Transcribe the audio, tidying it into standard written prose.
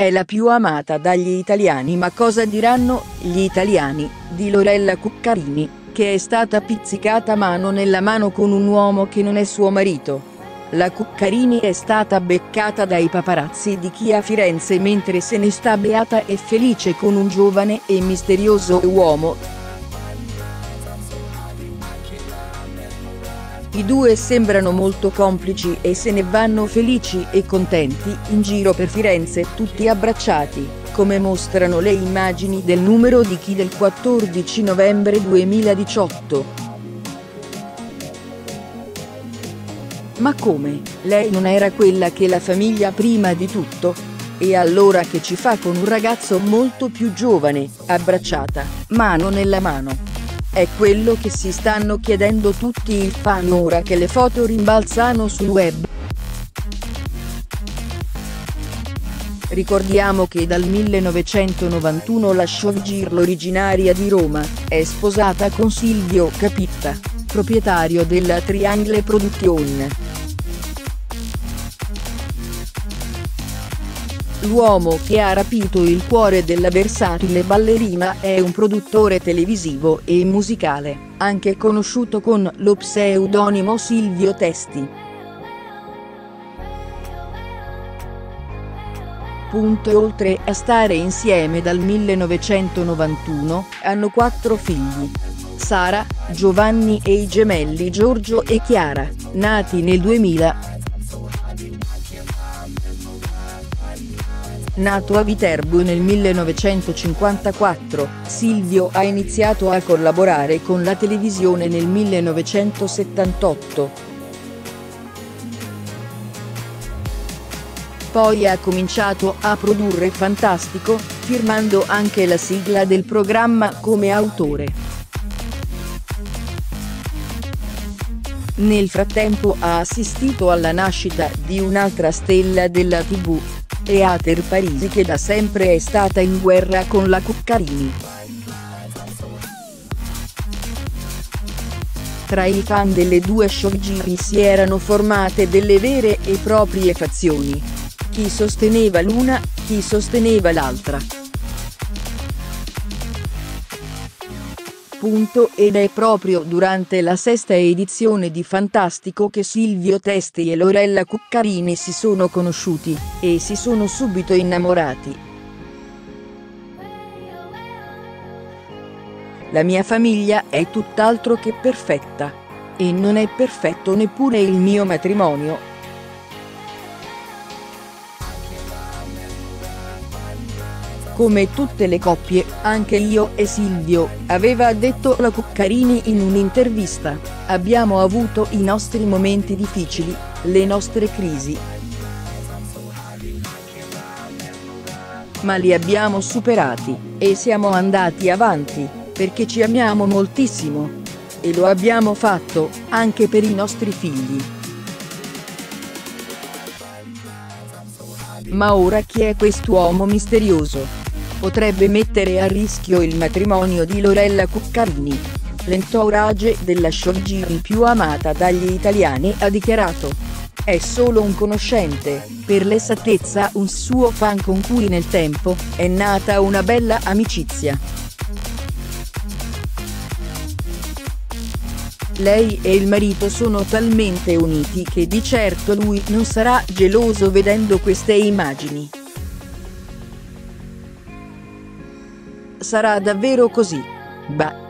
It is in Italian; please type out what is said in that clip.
è la più amata dagli italiani. Ma cosa diranno gli italiani di Lorella Cuccarini, che è stata pizzicata mano nella mano con un uomo che non è suo marito? La Cuccarini è stata beccata dai paparazzi di chi a Firenze mentre se ne sta beata e felice con un giovane e misterioso uomo. I due sembrano molto complici e se ne vanno felici e contenti in giro per Firenze, tutti abbracciati, come mostrano le immagini del numero di Chi del 14 novembre 2018. Ma come? Lei non era quella che la famiglia prima di tutto? E allora che ci fa con un ragazzo molto più giovane, abbracciata, mano nella mano? È quello che si stanno chiedendo tutti i fan ora che le foto rimbalzano sul web. Ricordiamo che dal 1991 la showgirl originaria di Roma è sposata con Silvio Capitta, proprietario della Triangle Production. L'uomo che ha rapito il cuore della versatile ballerina è un produttore televisivo e musicale, anche conosciuto con lo pseudonimo Silvio Testi. Oltre a stare insieme dal 1991, hanno 4 figli: Sara, Giovanni e i gemelli Giorgio e Chiara, nati nel 2000. Nato a Viterbo nel 1954, Silvio ha iniziato a collaborare con la televisione nel 1978. Poi ha cominciato a produrre Fantastico, firmando anche la sigla del programma come autore. Nel frattempo ha assistito alla nascita di un'altra stella della TV, Heather Parisi, che da sempre è stata in guerra con la Cuccarini. Tra i fan delle due showgirl si erano formate delle vere e proprie fazioni. Chi sosteneva l'una, chi sosteneva l'altra. Ed è proprio durante la 6ª edizione di Fantastico che Silvio Testi e Lorella Cuccarini si sono conosciuti, e si sono subito innamorati. La mia famiglia è tutt'altro che perfetta. E non è perfetto neppure il mio matrimonio. Come tutte le coppie, anche io e Silvio, aveva detto la Cuccarini in un'intervista, abbiamo avuto i nostri momenti difficili, le nostre crisi. Ma li abbiamo superati, e siamo andati avanti, perché ci amiamo moltissimo. E lo abbiamo fatto, anche per i nostri figli. Ma ora chi è quest'uomo misterioso? Potrebbe mettere a rischio il matrimonio di Lorella Cuccarini. L'entourage della showgirl più amata dagli italiani ha dichiarato: è solo un conoscente, per l'esattezza un suo fan con cui nel tempo è nata una bella amicizia. Lei e il marito sono talmente uniti che di certo lui non sarà geloso vedendo queste immagini. Sarà davvero così? Bah.